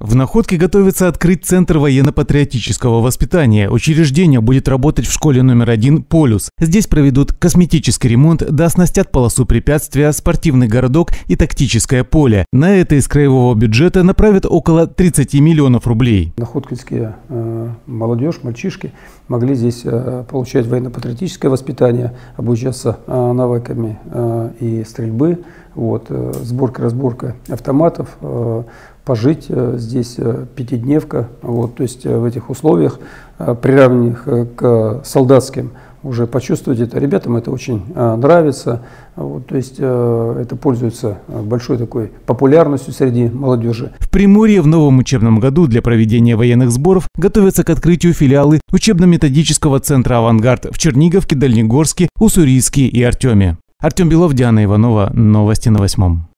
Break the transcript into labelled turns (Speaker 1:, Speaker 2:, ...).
Speaker 1: В Находке готовится открыть Центр военно-патриотического воспитания. Учреждение будет работать в школе номер 1 «Полюс». Здесь проведут косметический ремонт, да оснастят полосу препятствия, спортивный городок и тактическое поле. На это из краевого бюджета направят около 30 миллионов рублей.
Speaker 2: Находкинские молодежь, мальчишки могли здесь получать военно-патриотическое воспитание, обучаться навыками и стрельбы, сборка-разборка автоматов, пожить здесь пятидневка, то есть в этих условиях, приравненных к солдатским, уже почувствовать это. Ребятам это очень нравится, то есть это пользуется большой такой популярностью среди молодежи.
Speaker 1: В Приморье в новом учебном году для проведения военных сборов готовятся к открытию филиалы учебно-методического центра «Авангард» в Черниговке, Дальнегорске, Уссурийске и Артеме. Артем Белов, Диана Иванова. Новости на 8.